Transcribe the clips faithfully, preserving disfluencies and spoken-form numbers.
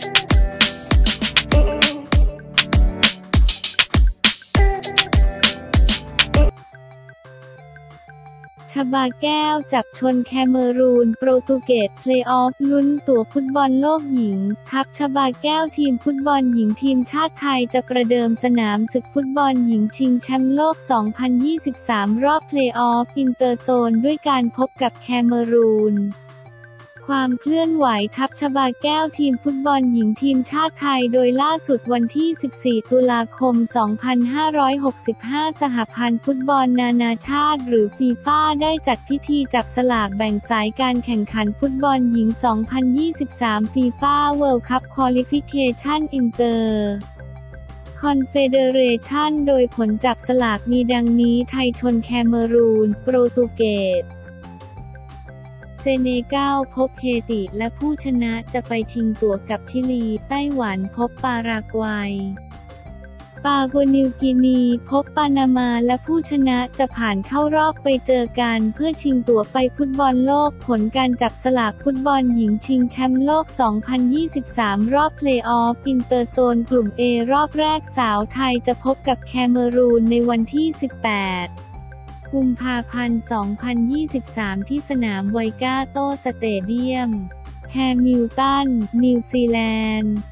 ชบาแก้วจับชนแคเมรูนโปรตุเกสเพลย์ออฟลุ้นตั๋วฟุตบอลโลกหญิงทัพชบาแก้วทีมฟุตบอลหญิงทีมชาติไทยจะประเดิมสนามศึกฟุตบอลหญิงชิงแชมป์โลก สองพันยี่สิบสาม รอบเพลย์ออฟอินเตอร์โซนด้วยการพบกับแคเมรูนความเคลื่อนไหวทัพชบาแก้วทีมฟุตบอลหญิงทีมชาติไทยโดยล่าสุดวันที่ สิบสี่ ตุลาคม สองพันห้าร้อยหกสิบห้า สหพันธ์ฟุตบอลนานาชาติหรือฟีฟ่าได้จัดพิธีจับสลากแบ่งสายการแข่งขันฟุตบอลหญิง สองพันยี่สิบสาม ฟีฟ่า World Cup Qualification Inter Confederation โดยผลจับสลากมีดังนี้ไทยชนแคเมรูนโปรตุเกสเซเนกัลพบเฮติและผู้ชนะจะไปชิงตั๋วกับชิลีไต้หวันพบปารากวัยปาปัวนิวกินีพบปานามาและผู้ชนะจะผ่านเข้ารอบไปเจอกันเพื่อชิงตั๋วไปฟุตบอลโลกผลการจับสลากฟุตบอลหญิงชิงแชมป์โลก สองพันยี่สิบสาม รอบเพลย์ออฟอินเตอร์โซนกลุ่ม เอ รอบแรกสาวไทยจะพบกับแคเมรูนในวันที่ สิบแปดกุมภาพันธ์ สองพันยี่สิบสาม ที่สนามไวก้าโตสเตเดียมแฮมิลตันนิวซีแลนด์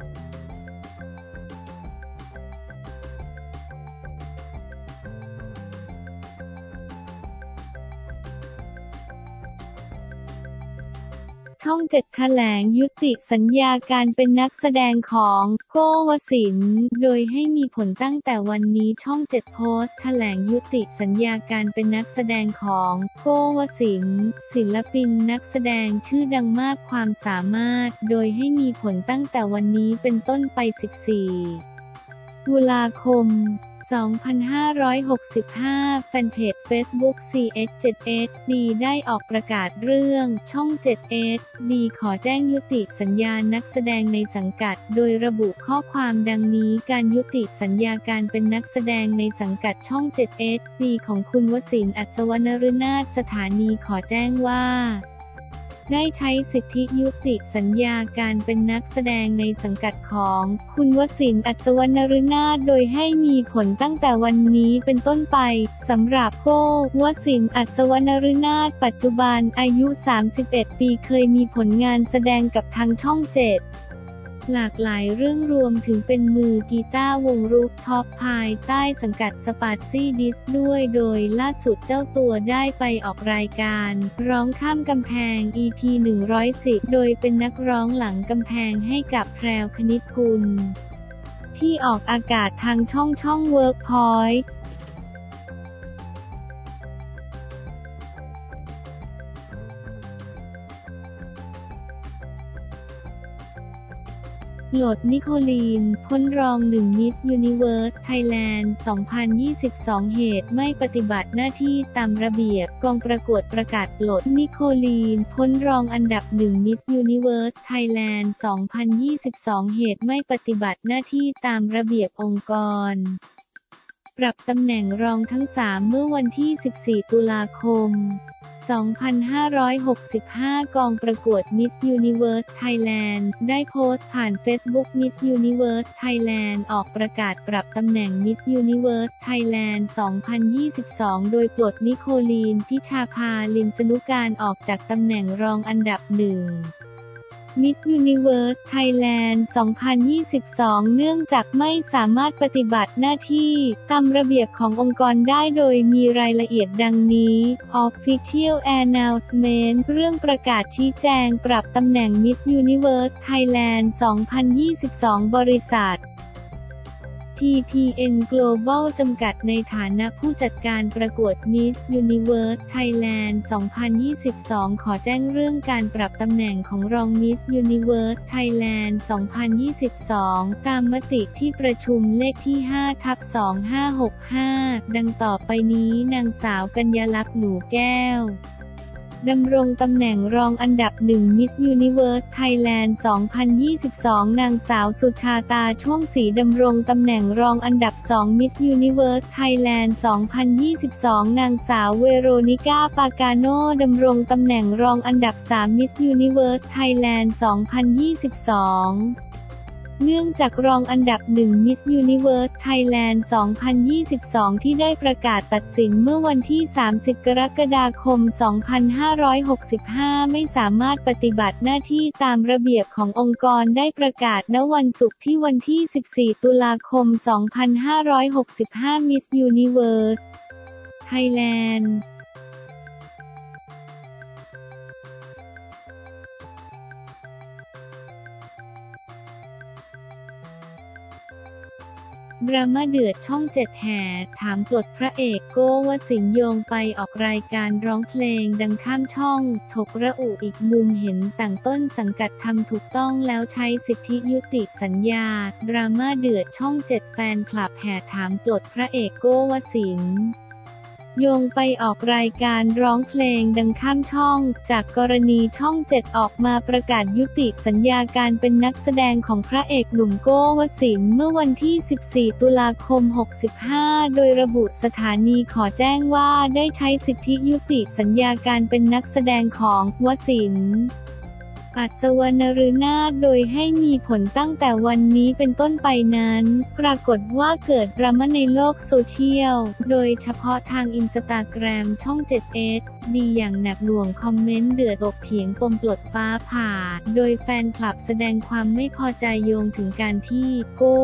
ช่องเจ็ดแถลงยุติสัญญาการเป็นนักแสดงของโก้วสินทร์โดยให้มีผลตั้งแต่วันนี้ช่องเจ็ดโพสต์แถลงยุติสัญญาการเป็นนักแสดงของโก้วสินทร์ศิลปินนักแสดงชื่อดังมากความสามารถโดยให้มีผลตั้งแต่วันนี้เป็นต้นไป สิบสี่ ตุลาคม สองพันห้าร้อยหกสิบห้า แฟนเพจ Facebook ซี เอช เจ็ด เอช ดี ได้ออกประกาศเรื่องช่อง เจ็ด เอช ดี ขอแจ้งยุติสัญญานักแสดงในสังกัดโดยระบุข้อความดังนี้การยุติสัญญาการเป็นนักแสดงในสังกัดช่อง เจ็ด เอช ดี ของคุณวสินทร์ อัศวนฤนาถสถานีขอแจ้งว่าได้ใช้สิทธิยุติสัญญาการเป็นนักแสดงในสังกัดของคุณวสินทร์ อัศวนฤนาถโดยให้มีผลตั้งแต่วันนี้เป็นต้นไปสำหรับโก้วสินทร์ อัศวนฤนาถปัจจุบันอายุ สามสิบเอ็ด ปีเคยมีผลงานแสดงกับทางช่อง เจ็ดหลากหลายเรื่องรวมถึงเป็นมือกีตาร์วงรูฟท็อปภายใต้สังกัดสปาร์ซี่ดิสด้วยโดยล่าสุดเจ้าตัวได้ไปออกรายการร้องข้ามกำแพง อี พี หนึ่งร้อยสิบ โดยเป็นนักร้องหลังกำแพงให้กับแพรวคณิตกุลที่ออกอากาศทางช่องช่องเวิร์กพอยต์โหลดนิโคลีนพ้นรองหนึ่งมิสยูนิเวิร์สไทยแลนด์ สองพันยี่สิบสอง เหตุไม่ปฏิบัติหน้าที่ตามระเบียบกองประกวดประกาศปลดนิโคลีนพ้นรองอันดับหนึ่งมิสยูนิเวิร์สไทยแลนด์ สองพันยี่สิบสอง เหตุไม่ปฏิบัติหน้าที่ตามระเบียบองค์กรปรับตำแหน่งรองทั้งสามเมื่อวันที่ สิบสี่ ตุลาคม สองพันห้าร้อยหกสิบห้า กองประกวด Miss Universe Thailand ได้โพสต์ผ่าน Facebook Miss Universe Thailand ออกประกาศปรับตำแหน่ง Miss Universe Thailand สองพันยี่สิบสอง โดยปลดนิโคลีน พิชาภา ลิมสนุการออกจากตำแหน่งรองอันดับหนึ่งMiss Universe Thailand สองพันยี่สิบสอง เนื่องจากไม่สามารถปฏิบัติหน้าที่ตามระเบียบขององค์กรได้โดยมีรายละเอียดดังนี้ Official Announcement เรื่องประกาศชี้แจงปรับตำแหน่ง Miss Universe Thailand สองพันยี่สิบสอง บริษัทที พี เอ็น Global จำกัดในฐานะผู้จัดการประกวด Miss Universe Thailand สองพันยี่สิบสอง ขอแจ้งเรื่องการปรับตำแหน่งของรอง Miss Universe Thailand สองพันยี่สิบสอง ตามมติที่ประชุมเลขที่ ห้าทับสองพันห้าร้อยหกสิบห้า ดังต่อไปนี้นางสาวกัญญาลักษณ์หนูแก้วดำรงตำแหน่งรองอันดับหนึ่ง มิส ยูนิเวิร์ส ไทยแลนด์ สองพันยี่สิบสอง นางสาวสุชาตา ช่วงศรีดำรงตำแหน่งรองอันดับสอง มิส ยูนิเวิร์ส ไทยแลนด์ สองพันยี่สิบสอง นางสาวเวโรนิก้า ปากาโนดำรงตำแหน่งรองอันดับสาม มิส ยูนิเวิร์ส ไทยแลนด์ สองพันยี่สิบสองเนื่องจากรองอันดับหนึ่ง มิส ยูนิเวิร์ส ไทยแลนด์ สองพันยี่สิบสอง ที่ได้ประกาศตัดสินเมื่อวันที่ สามสิบ กรกฎาคม สองพันห้าร้อยหกสิบห้า ไม่สามารถปฏิบัติหน้าที่ตามระเบียบขององค์กรได้ประกาศณวันศุกร์ที่วันที่ สิบสี่ ตุลาคม สองพันห้าร้อยหกสิบห้า มิส ยูนิเวิร์ส ไทยแลนด์ดราม่าเดือดช่องเจ็ดแห่ถามปลดพระเอกโก้วสินทร์โยงไปออกรายการร้องเพลงดังข้ามช่องถกระอุอีกมุมเห็นต่างต้นสังกัดทำถูกต้องแล้วใช้สิทธิยุติสัญญาดราม่าเดือดช่องเจ็ดแฟนคลับแห่ถามปลดพระเอกโก้วสินทร์โยงไปออกรายการร้องเพลงดังข้ามช่องจากกรณีช่องเจ็ดออกมาประกาศยุติสัญญาการเป็นนักแสดงของพระเอกหนุ่มโก้วสินทร์เมื่อวันที่ สิบสี่ ตุลาคม หกสิบห้า โดยระบุสถานีขอแจ้งว่าได้ใช้สิทธิยุติสัญญาการเป็นนักแสดงของวสินทร์อัศวรรณฤนาถโดยให้มีผลตั้งแต่วันนี้เป็นต้นไปนั้นปรากฏว่าเกิดดราม่าในโลกโซเชียลโดยเฉพาะทางอินสตาแกรมช่อง เจ็ด เอส ดีอย่างหนักหน่วงคอมเมนต์เดือดอกเถียงปมปลดฟ้าผ่าโดยแฟนคลับแสดงความไม่พอใจโยงถึงการที่โก้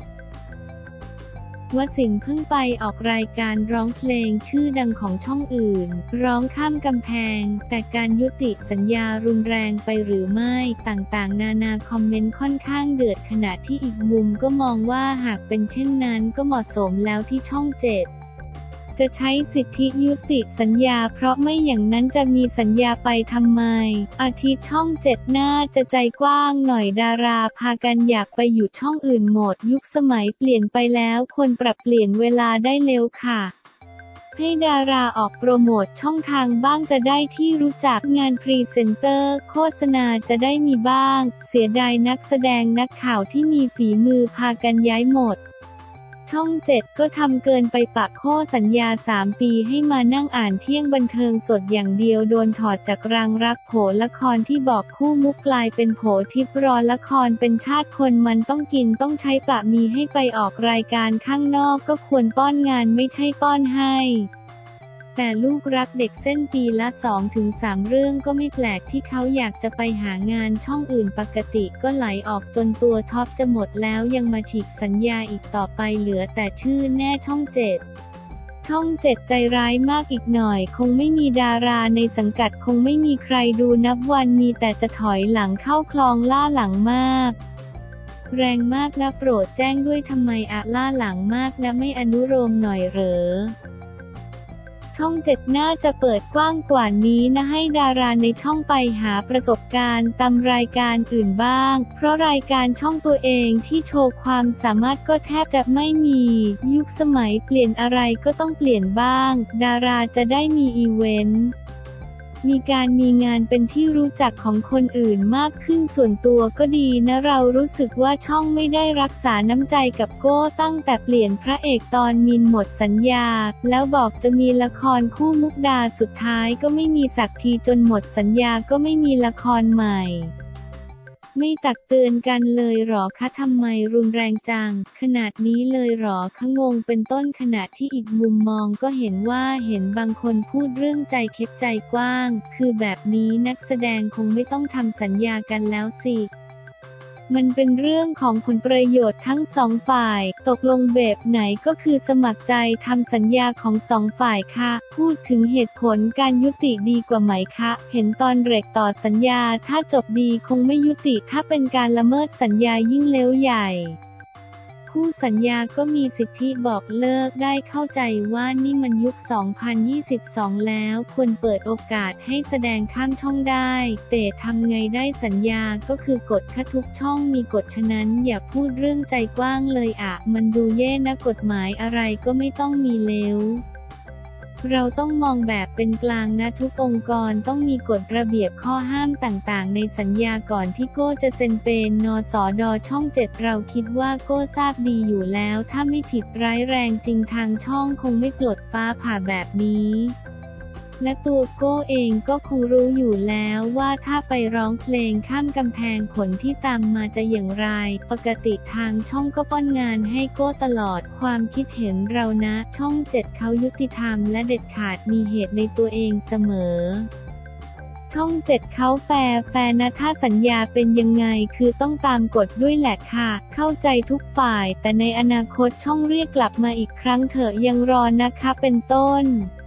วสินทร์เพิ่งไปออกรายการร้องเพลงชื่อดังของช่องอื่นร้องข้ามกำแพงแต่การยุติสัญญารุนแรงไปหรือไม่ต่างๆนานาคอมเมนต์ค่อนข้างเดือดขณะที่อีกมุมก็มองว่าหากเป็นเช่นนั้นก็เหมาะสมแล้วที่ช่องเจ็ดจะใช้สิทธิยุติสัญญาเพราะไม่อย่างนั้นจะมีสัญญาไปทำไมอาทิช่องเจ็ดน่าจะใจกว้างหน่อยดาราพากันอยากไปอยู่ช่องอื่นหมดยุคสมัยเปลี่ยนไปแล้วควรปรับเปลี่ยนเวลาได้เร็วค่ะให้ดาราออกโปรโมทช่องทางบ้างจะได้ที่รู้จักงานพรีเซนเตอร์โฆษณาจะได้มีบ้างเสียดายนักแสดงนักข่าวที่มีฝีมือพากันย้ายหมดช่องเจ็ดก็ทำเกินไปปะโค้สัญญาสามปีให้มานั่งอ่านเที่ยงบันเทิงสดอย่างเดียวโดนถอดจากรางรักโผละครที่บอกคู่มุกกลายเป็นโผทิพย์รอละครเป็นชาติคนมันต้องกินต้องใช้ปะมีให้ไปออกรายการข้างนอกก็ควรป้อนงานไม่ใช่ป้อนให้แต่ลูกรักเด็กเส้นปีละ สองถึงสาม เรื่องก็ไม่แปลกที่เขาอยากจะไปหางานช่องอื่นปกติก็ไหลออกจนตัวท็อปจะหมดแล้วยังมาฉีกสัญญาอีกต่อไปเหลือแต่ชื่อแน่ช่องเจ็ดช่องเจ็ดใจร้ายมากอีกหน่อยคงไม่มีดาราในสังกัดคงไม่มีใครดูนับวันมีแต่จะถอยหลังเข้าคลองล่าหลังมากแรงมากนะโปรดแจ้งด้วยทำไมอะล่าหลังมากนะไม่อนุโลมหน่อยเหรอช่องเจ็ดน่าจะเปิดกว้างกว่านี้นะให้ดาราในช่องไปหาประสบการณ์ตามรายการอื่นบ้างเพราะรายการช่องตัวเองที่โชว์ความสามารถก็แทบจะไม่มียุคสมัยเปลี่ยนอะไรก็ต้องเปลี่ยนบ้างดาราจะได้มีอีเวนต์มีการมีงานเป็นที่รู้จักของคนอื่นมากขึ้นส่วนตัวก็ดีนะเรารู้สึกว่าช่องไม่ได้รักษาน้ำใจกับโก้ตั้งแต่เปลี่ยนพระเอกตอนมินหมดสัญญาแล้วบอกจะมีละครคู่มุกดาสุดท้ายก็ไม่มีสักทีจนหมดสัญญาก็ไม่มีละครใหม่ไม่ตักเตือนกันเลยหรอคะทำไมรุนแรงจังขนาดนี้เลยหรอคะงงเป็นต้นขณะที่อีกมุมมองก็เห็นว่าเห็นบางคนพูดเรื่องใจเค็ดใจกว้างคือแบบนี้นักแสดงคงไม่ต้องทำสัญญากันแล้วสิมันเป็นเรื่องของผลประโยชน์ทั้งสองฝ่ายตกลงแบบไหนก็คือสมัครใจทำสัญญาของสองฝ่ายค่ะพูดถึงเหตุผลการยุติดีกว่าไหมคะเห็นตอนเรกต่อสัญญาถ้าจบดีคงไม่ยุติถ้าเป็นการละเมิดสัญญายิ่งเลวใหญ่คู่สัญญาก็มีสิทธิบอกเลิกได้เข้าใจว่านี่มันยุค สองพันยี่สิบสอง แล้วควรเปิดโอกาสให้แสดงข้ามช่องได้แต่ทำไงได้สัญญาก็คือกฎค่ะทุกช่องมีกฎฉะนั้นอย่าพูดเรื่องใจกว้างเลยอะมันดูแย่นะกฎหมายอะไรก็ไม่ต้องมีเลวเราต้องมองแบบเป็นกลางนะทุกองค์กรต้องมีกฎระเบียบข้อห้ามต่างๆในสัญญาก่อนที่โก้จะเซ็นเป็นนสดช่องเจ็ดเราคิดว่าโก้ทราบดีอยู่แล้วถ้าไม่ผิดร้ายแรงจริงทางช่องคงไม่ปลดฟ้าผ่าแบบนี้และตัวโก้เองก็คงรู้อยู่แล้วว่าถ้าไปร้องเพลงข้ามกำแพงผลที่ตามมาจะอย่างไรปกติทางช่องก็ป้อนงานให้โก้ตลอดความคิดเห็นเรานะช่องเจ็ดเขายุติธรรมและเด็ดขาดมีเหตุในตัวเองเสมอช่องเจ็ดเขาแฟร์แฟร์นะถ้าสัญญาเป็นยังไงคือต้องตามกฎด้วยแหละค่ะเข้าใจทุกฝ่ายแต่ในอนาคตช่องเรียกกลับมาอีกครั้งเถอะยังรอนะคะเป็นต้น